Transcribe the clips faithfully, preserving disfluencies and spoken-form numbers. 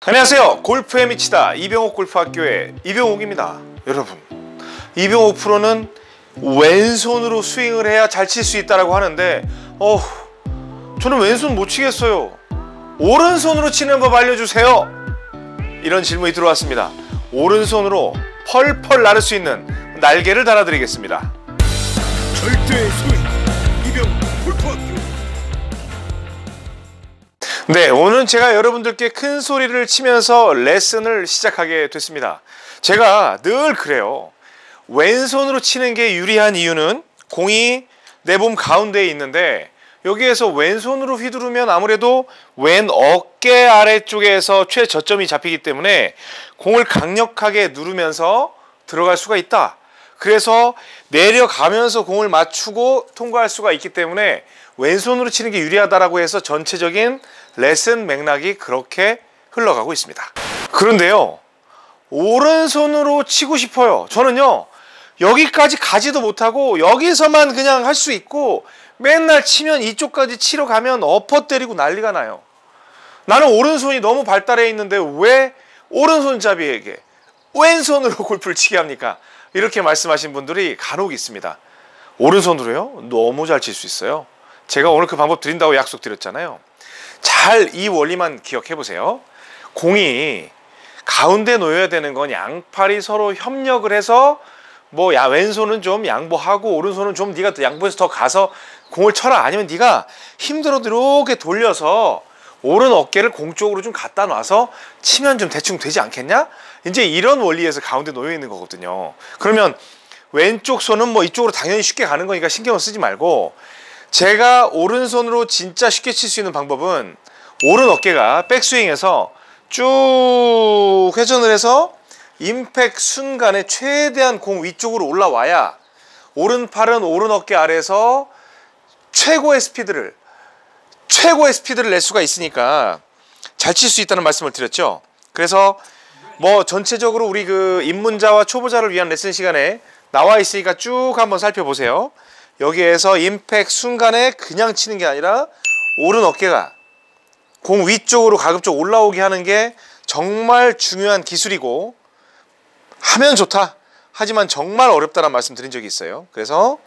안녕하세요. 골프에 미치다 이병옥 골프학교의 이병옥입니다. 여러분, 이병옥 프로는 왼손으로 스윙을 해야 잘 칠 수 있다고 하는데 어, 저는 왼손 못 치겠어요. 오른손으로 치는 법 알려주세요. 이런 질문이 들어왔습니다. 오른손으로 펄펄 나를 수 있는 날개를 달아드리겠습니다. 절대 스윙 이병옥 골프학교. 네, 오늘은 제가 여러분들께 큰 소리를 치면서 레슨을 시작하게 됐습니다. 제가 늘 그래요. 왼손으로 치는 게 유리한 이유는 공이 내 몸 가운데에 있는데 여기에서 왼손으로 휘두르면 아무래도 왼 어깨 아래쪽에서 최저점이 잡히기 때문에 공을 강력하게 누르면서 들어갈 수가 있다. 그래서 내려가면서 공을 맞추고 통과할 수가 있기 때문에 왼손으로 치는 게 유리하다라고 해서 전체적인 레슨 맥락이 그렇게 흘러가고 있습니다. 그런데요, 오른손으로 치고 싶어요. 저는요, 여기까지 가지도 못하고 여기서만 그냥 할 수 있고 맨날 치면 이쪽까지 치러 가면 엎어 때리고 난리가 나요. 나는 오른손이 너무 발달해 있는데 왜 오른손잡이에게 왼손으로 골프를 치게 합니까? 이렇게 말씀하신 분들이 간혹 있습니다. 오른손으로요? 너무 잘 칠 수 있어요. 제가 오늘 그 방법 드린다고 약속드렸잖아요. 잘 이 원리만 기억해 보세요. 공이 가운데 놓여야 되는 건 양팔이 서로 협력을 해서 뭐 야 왼손은 좀 양보하고 오른손은 좀 네가 양보해서 더 가서 공을 쳐라. 아니면 네가 힘들어도 이렇게 돌려서 오른 어깨를 공 쪽으로 좀 갖다 놔서 치면 좀 대충 되지 않겠냐? 이제 이런 원리에서 가운데 놓여 있는 거거든요. 그러면 왼쪽 손은 뭐 이쪽으로 당연히 쉽게 가는 거니까 신경을 쓰지 말고, 제가 오른손으로 진짜 쉽게 칠 수 있는 방법은 오른 어깨가 백스윙에서 쭉 회전을 해서 임팩트 순간에 최대한 공 위쪽으로 올라와야 오른팔은 오른 어깨 아래에서 최고의 스피드를 최고의 스피드를 낼 수가 있으니까 잘 칠 수 있다는 말씀을 드렸죠. 그래서 뭐 전체적으로 우리 그 입문자와 초보자를 위한 레슨 시간에 나와 있으니까 쭉 한번 살펴보세요. 여기에서 임팩트 순간에 그냥 치는 게 아니라 오른 어깨가 공 위쪽으로 가급적 올라오게 하는 게 정말 중요한 기술이고, 하면 좋다. 하지만 정말 어렵다는 말씀 드린 적이 있어요. 그래서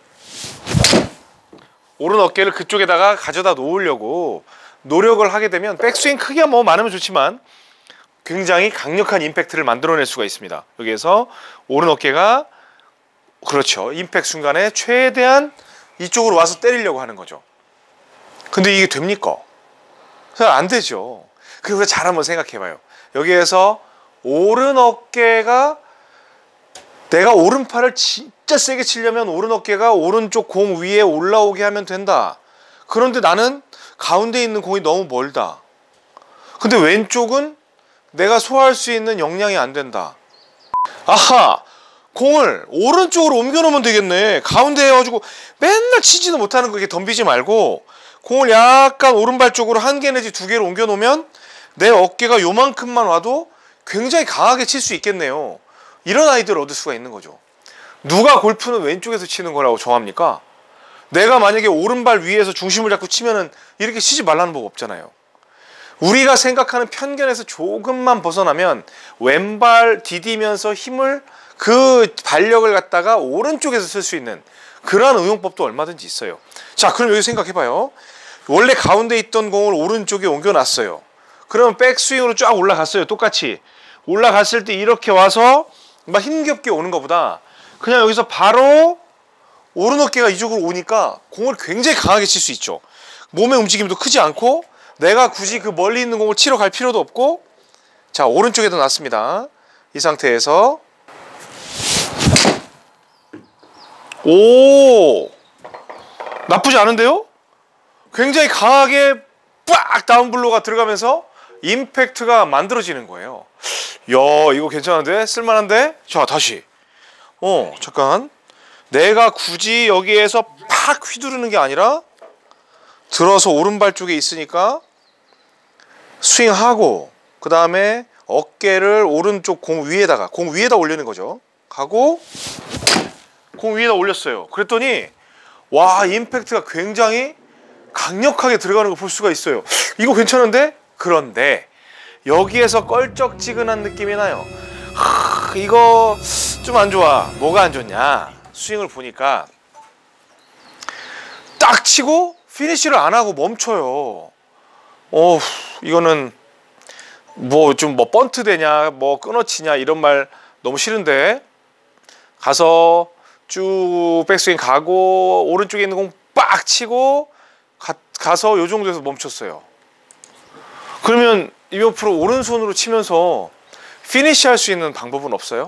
오른 어깨를 그쪽에다가 가져다 놓으려고 노력을 하게 되면 백스윙 크기가 뭐 많으면 좋지만 굉장히 강력한 임팩트를 만들어낼 수가 있습니다. 여기에서 오른 어깨가 그렇죠, 임팩트 순간에 최대한 이쪽으로 와서 때리려고 하는 거죠. 근데 이게 됩니까? 잘 안 되죠. 그래서 잘 한번 생각해 봐요. 여기에서 오른 어깨가, 내가 오른팔을 진짜 세게 치려면 오른 어깨가 오른쪽 공 위에 올라오게 하면 된다. 그런데 나는 가운데 있는 공이 너무 멀다. 근데 왼쪽은 내가 소화할 수 있는 역량이 안 된다. 아하! 공을 오른쪽으로 옮겨 놓으면 되겠네. 가운데 해가지고 맨날 치지도 못하는 거 이렇게 덤비지 말고 공을 약간 오른발 쪽으로 한 개 내지 두 개를 옮겨 놓으면 내 어깨가 요만큼만 와도 굉장히 강하게 칠 수 있겠네요. 이런 아이디어를 얻을 수가 있는 거죠. 누가 골프는 왼쪽에서 치는 거라고 정합니까? 내가 만약에 오른발 위에서 중심을 잡고 치면은 이렇게 치지 말라는 법 없잖아요. 우리가 생각하는 편견에서 조금만 벗어나면 왼발 디디면서 힘을, 그 발력을 갖다가 오른쪽에서 쓸 수 있는 그러한 응용법도 얼마든지 있어요. 자, 그럼 여기 생각해봐요. 원래 가운데 있던 공을 오른쪽에 옮겨놨어요. 그러면 백스윙으로 쫙 올라갔어요. 똑같이 올라갔을 때 이렇게 와서 막 힘겹게 오는 것보다 그냥 여기서 바로 오른 어깨가 이쪽으로 오니까 공을 굉장히 강하게 칠 수 있죠. 몸의 움직임도 크지 않고 내가 굳이 그 멀리 있는 공을 치러 갈 필요도 없고. 자, 오른쪽에도 놨습니다. 이 상태에서 오, 나쁘지 않은데요? 굉장히 강하게 빡 다운블로가 들어가면서 임팩트가 만들어지는 거예요. 야, 이거 괜찮은데? 쓸만한데? 자, 다시 어 잠깐, 내가 굳이 여기에서 팍 휘두르는 게 아니라 들어서 오른발 쪽에 있으니까 스윙하고 그 다음에 어깨를 오른쪽 공 위에다가 공 위에다 올리는 거죠. 가고 공 위에다 올렸어요. 그랬더니 와, 임팩트가 굉장히 강력하게 들어가는 걸 볼 수가 있어요. 이거 괜찮은데? 그런데 여기에서 껄쩍지근한 느낌이 나요. 하, 이거 좀 안 좋아. 뭐가 안 좋냐? 스윙을 보니까 딱 치고 피니쉬를 안 하고 멈춰요. 어, 이거는 뭐 좀 뭐 번트 되냐, 뭐 끊어치냐 이런 말 너무 싫은데, 가서 쭉 백스윙 가고 오른쪽에 있는 공 빡 치고 가, 가서 요 정도에서 멈췄어요. 그러면 이번 프로 오른손으로 치면서 피니쉬 할 수 있는 방법은 없어요?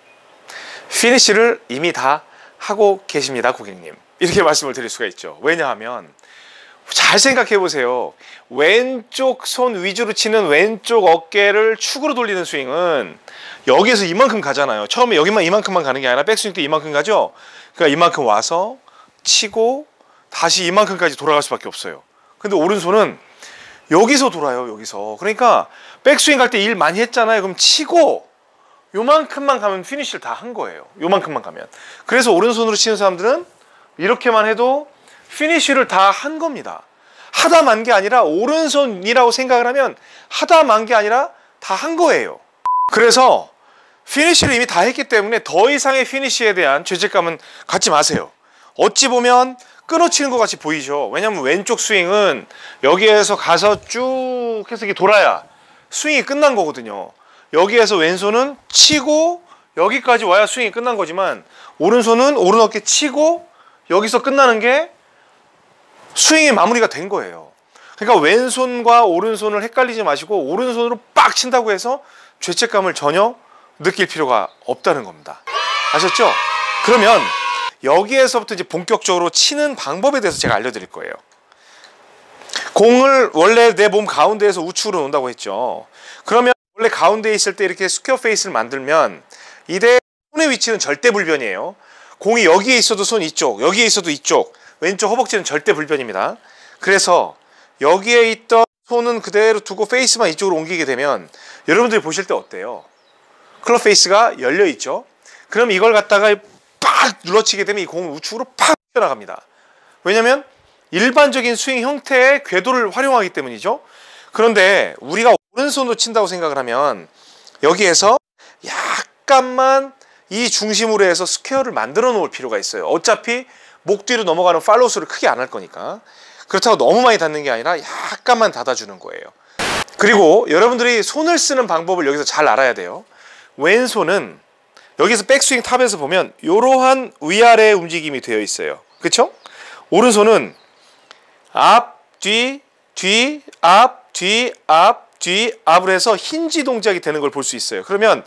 피니쉬를 이미 다 하고 계십니다, 고객님. 이렇게 말씀을 드릴 수가 있죠. 왜냐하면 잘 생각해 보세요. 왼쪽 손 위주로 치는 왼쪽 어깨를 축으로 돌리는 스윙은 여기에서 이만큼 가잖아요. 처음에 여기만 이만큼만 가는 게 아니라 백스윙 때 이만큼 가죠. 그러니까 이만큼 와서 치고 다시 이만큼까지 돌아갈 수밖에 없어요. 근데 오른손은 여기서 돌아요. 여기서. 그러니까 백스윙 갈 때 일 많이 했잖아요. 그럼 치고 요만큼만 가면 피니쉬를 다 한 거예요. 요만큼만 가면. 그래서 오른손으로 치는 사람들은 이렇게만 해도 피니쉬를 다 한 겁니다. 하다 만 게 아니라, 오른손이라고 생각을 하면 하다 만 게 아니라 다 한 거예요. 그래서 피니쉬를 이미 다 했기 때문에 더 이상의 피니쉬에 대한 죄책감은 갖지 마세요. 어찌 보면 끊어치는 것 같이 보이죠. 왜냐면 왼쪽 스윙은 여기에서 가서 쭉 해서 이렇게 돌아야 스윙이 끝난 거거든요. 여기에서 왼손은 치고 여기까지 와야 스윙이 끝난 거지만, 오른손은 오른 어깨 치고 여기서 끝나는 게 스윙의 마무리가 된 거예요. 그러니까 왼손과 오른손을 헷갈리지 마시고 오른손으로 빡 친다고 해서 죄책감을 전혀 느낄 필요가 없다는 겁니다. 아셨죠? 그러면 여기에서부터 이제 본격적으로 치는 방법에 대해서 제가 알려드릴 거예요. 공을 원래 내 몸 가운데에서 우측으로 놓는다고 했죠. 그러면 원래 가운데에 있을 때 이렇게 스퀘어 페이스를 만들면 이때 손의 위치는 절대 불변이에요. 공이 여기에 있어도 손 이쪽, 여기에 있어도 이쪽, 왼쪽 허벅지는 절대 불변입니다. 그래서 여기에 있던 손은 그대로 두고 페이스만 이쪽으로 옮기게 되면 여러분들이 보실 때 어때요? 클럽 페이스가 열려 있죠. 그럼 이걸 갖다가 팍 눌러치게 되면 이 공은 우측으로 팍 튀어나갑니다. 왜냐면 일반적인 스윙 형태의 궤도를 활용하기 때문이죠. 그런데 우리가 오른손으로 친다고 생각을 하면 여기에서 약간만 이 중심으로 해서 스퀘어를 만들어 놓을 필요가 있어요. 어차피 목 뒤로 넘어가는 팔로우스를 크게 안 할 거니까. 그렇다고 너무 많이 닿는 게 아니라 약간만 닫아주는 거예요. 그리고 여러분들이 손을 쓰는 방법을 여기서 잘 알아야 돼요. 왼손은 여기서 백스윙 탑에서 보면 이러한 위아래 움직임이 되어 있어요. 그렇죠? 오른손은 앞, 뒤, 뒤, 앞, 뒤, 앞, 뒤, 앞을 해서 힌지 동작이 되는 걸 볼 수 있어요. 그러면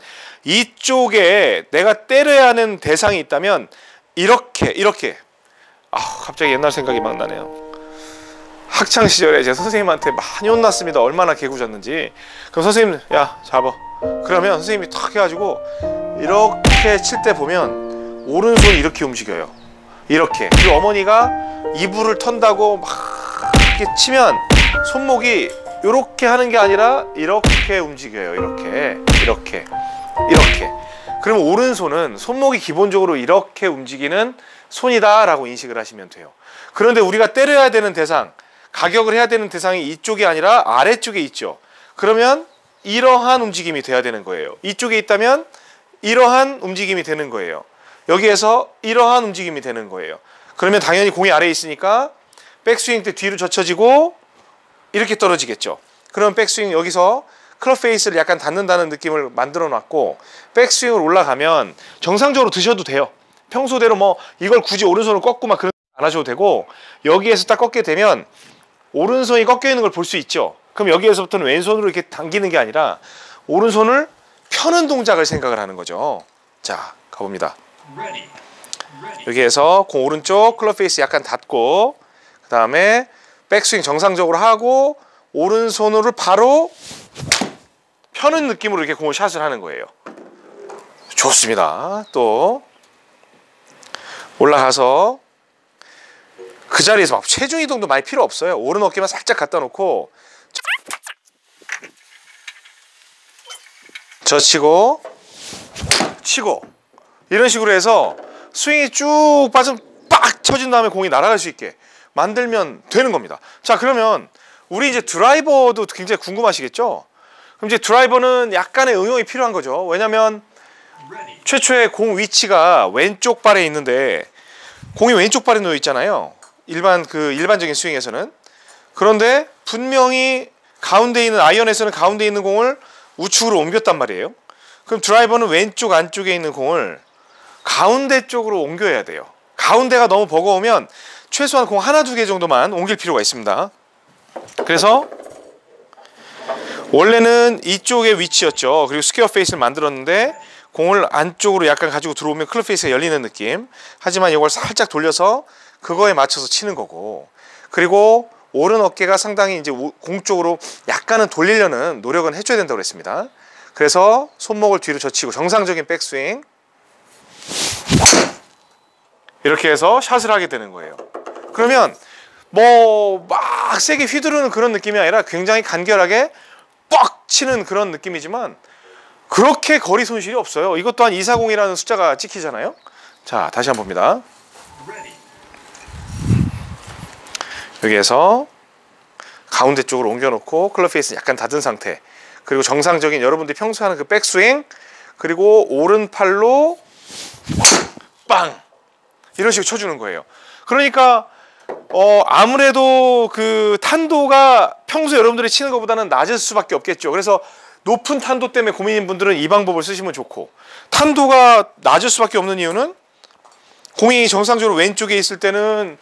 이쪽에 내가 때려야 하는 대상이 있다면 이렇게 이렇게 아, 갑자기 옛날 생각이 막 나네요. 학창 시절에 제 선생님한테 많이 혼났습니다. 얼마나 개구졌는지. 그럼 선생님, 야 잡아. 그러면 선생님이 탁 해가지고 이렇게 칠 때 보면 오른손이 이렇게 움직여요. 이렇게. 그리고 어머니가 이불을 턴다고 막 이렇게 치면 손목이 이렇게 하는 게 아니라 이렇게 움직여요. 이렇게 이렇게 이렇게. 그러면 오른손은 손목이 기본적으로 이렇게 움직이는 손이다 라고 인식을 하시면 돼요. 그런데 우리가 때려야 되는 대상, 가격을 해야 되는 대상이 이쪽이 아니라 아래쪽에 있죠. 그러면 이러한 움직임이 돼야 되는 거예요. 이쪽에 있다면 이러한 움직임이 되는 거예요. 여기에서 이러한 움직임이 되는 거예요. 그러면 당연히 공이 아래에 있으니까 백스윙 때 뒤로 젖혀지고 이렇게 떨어지겠죠. 그럼 백스윙 여기서 클럽 페이스를 약간 닿는다는 느낌을 만들어 놨고 백스윙으로 올라가면 정상적으로 드셔도 돼요. 평소대로 뭐 이걸 굳이 오른손을 꺾고 막 그런 안 하셔도 되고, 여기에서 딱 꺾게 되면 오른손이 꺾여 있는 걸 볼 수 있죠. 그럼 여기에서부터는 왼손으로 이렇게 당기는 게 아니라 오른손을 펴는 동작을 생각을 하는 거죠. 자, 가봅니다. 여기에서 공 오른쪽 클럽 페이스 약간 닫고, 그 다음에 백스윙 정상적으로 하고 오른손으로 바로 펴는 느낌으로 이렇게 공을 샷을 하는 거예요. 좋습니다. 또 올라가서 그 자리에서 막 체중 이동도 많이 필요 없어요. 오른 어깨만 살짝 갖다 놓고 젖히고 치고 이런 식으로 해서 스윙이 쭉 빠지면 빡 쳐진 다음에 공이 날아갈 수 있게 만들면 되는 겁니다. 자, 그러면 우리 이제 드라이버도 굉장히 궁금하시겠죠? 그럼 이제 드라이버는 약간의 응용이 필요한 거죠. 왜냐면 최초에 공 위치가 왼쪽 발에 있는데 공이 왼쪽 발에 놓여 있잖아요. 일반 그 일반적인 스윙에서는. 그런데 분명히 가운데 있는 아이언에서는 가운데 있는 공을 우측으로 옮겼단 말이에요. 그럼 드라이버는 왼쪽 안쪽에 있는 공을 가운데 쪽으로 옮겨야 돼요. 가운데가 너무 버거우면 최소한 공 하나 두 개 정도만 옮길 필요가 있습니다. 그래서 원래는 이쪽의 위치였죠. 그리고 스퀘어 페이스를 만들었는데 공을 안쪽으로 약간 가지고 들어오면 클럽 페이스가 열리는 느낌. 하지만 이걸 살짝 돌려서 그거에 맞춰서 치는 거고, 그리고 오른 어깨가 상당히 이제 공 쪽으로 약간은 돌리려는 노력은 해줘야 된다고 그랬습니다. 그래서 손목을 뒤로 젖히고 정상적인 백스윙 이렇게 해서 샷을 하게 되는 거예요. 그러면 뭐 막 세게 휘두르는 그런 느낌이 아니라 굉장히 간결하게 뻑 치는 그런 느낌이지만 그렇게 거리 손실이 없어요. 이것 또한 이백사십이라는 숫자가 찍히잖아요. 자, 다시 한번 봅니다. 여기에서 가운데 쪽으로 옮겨놓고 클럽 페이스는 약간 닫은 상태, 그리고 정상적인 여러분들이 평소에 하는 그 백스윙, 그리고 오른팔로 빵 이런 식으로 쳐주는 거예요. 그러니까 어 아무래도 그 탄도가 평소 여러분들이 치는 것보다는 낮을 수밖에 없겠죠. 그래서 높은 탄도 때문에 고민인 분들은 이 방법을 쓰시면 좋고, 탄도가 낮을 수밖에 없는 이유는 공이 정상적으로 왼쪽에 있을 때는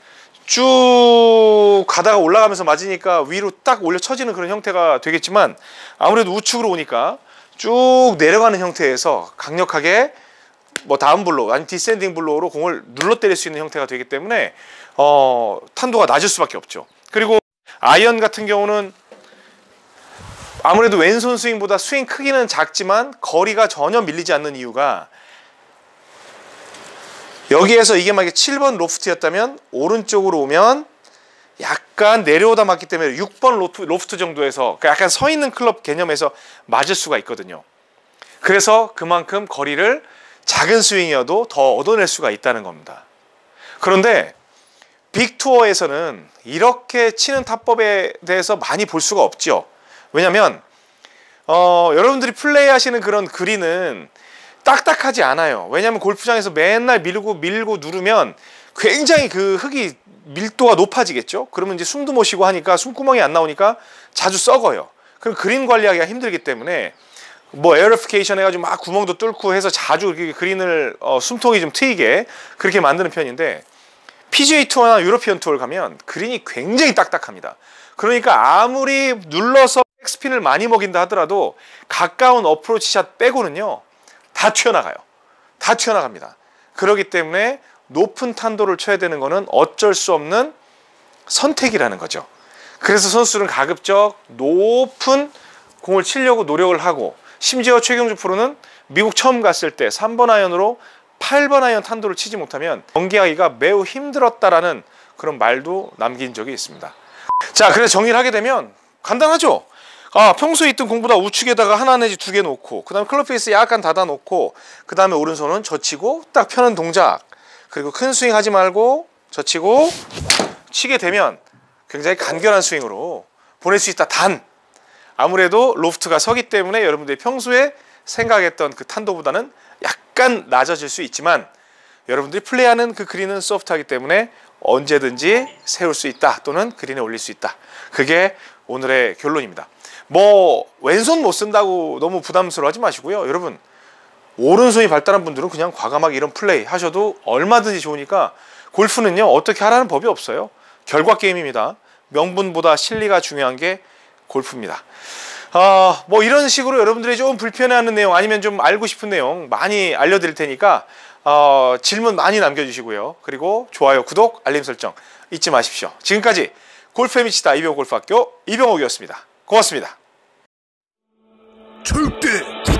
쭉 가다가 올라가면서 맞으니까 위로 딱 올려 쳐지는 그런 형태가 되겠지만, 아무래도 우측으로 오니까 쭉 내려가는 형태에서 강력하게 뭐 다운 블로우 아니면 디센딩 블로우로 공을 눌러 때릴 수 있는 형태가 되기 때문에 어, 탄도가 낮을 수밖에 없죠. 그리고 아이언 같은 경우는 아무래도 왼손 스윙보다 스윙 크기는 작지만 거리가 전혀 밀리지 않는 이유가, 여기에서 이게 만약에 칠 번 로프트였다면 오른쪽으로 오면 약간 내려오다 맞기 때문에 육 번 로프, 로프트 정도에서, 그러니까 약간 서 있는 클럽 개념에서 맞을 수가 있거든요. 그래서 그만큼 거리를 작은 스윙이어도 더 얻어낼 수가 있다는 겁니다. 그런데 빅투어에서는 이렇게 치는 타법에 대해서 많이 볼 수가 없죠. 왜냐면 어, 여러분들이 플레이하시는 그런 그린은 딱딱하지 않아요. 왜냐면 골프장에서 맨날 밀고 밀고 누르면 굉장히 그 흙이 밀도가 높아지겠죠. 그러면 이제 숨도 못 쉬고 하니까 숨구멍이 안 나오니까 자주 썩어요. 그럼 그린 관리하기가 힘들기 때문에 뭐 에어리피케이션 해가지고 막 구멍도 뚫고 해서 자주 이렇게 그린을 어, 숨통이 좀 트이게 그렇게 만드는 편인데, 피지에이 투어나 유러피언 투어를 가면 그린이 굉장히 딱딱합니다. 그러니까 아무리 눌러서 백스핀을 많이 먹인다 하더라도 가까운 어프로치 샷 빼고는요 다 튀어나가요. 다 튀어나갑니다. 그렇기 때문에 높은 탄도를 쳐야 되는 거는 어쩔 수 없는 선택이라는 거죠. 그래서 선수들은 가급적 높은 공을 치려고 노력을 하고, 심지어 최경주 프로는 미국 처음 갔을 때 삼 번 아이언으로 팔 번 아이언 탄도를 치지 못하면 경기하기가 매우 힘들었다라는 그런 말도 남긴 적이 있습니다. 자, 그래서 정리를 하게 되면 간단하죠. 아, 평소에 있던 공보다 우측에다가 하나 내지 두 개 놓고, 그 다음에 클럽 페이스 약간 닫아 놓고, 그 다음에 오른손은 젖히고 딱 펴는 동작, 그리고 큰 스윙 하지 말고 젖히고 치게 되면 굉장히 간결한 스윙으로 보낼 수 있다. 단 아무래도 로프트가 서기 때문에 여러분들이 평소에 생각했던 그 탄도보다는 약간 낮아질 수 있지만, 여러분들이 플레이하는 그 그린은 소프트하기 때문에 언제든지 세울 수 있다, 또는 그린에 올릴 수 있다. 그게 오늘의 결론입니다. 뭐 왼손 못 쓴다고 너무 부담스러워하지 마시고요. 여러분, 오른손이 발달한 분들은 그냥 과감하게 이런 플레이 하셔도 얼마든지 좋으니까, 골프는요 어떻게 하라는 법이 없어요. 결과 게임입니다. 명분보다 실리가 중요한 게 골프입니다. 어, 뭐 이런 식으로 여러분들이 좀 불편해하는 내용, 아니면 좀 알고 싶은 내용 많이 알려드릴 테니까 어, 질문 많이 남겨주시고요. 그리고 좋아요, 구독, 알림 설정 잊지 마십시오. 지금까지 골프에 미치다 이병옥 골프학교 이병옥이었습니다. 고맙습니다. 절대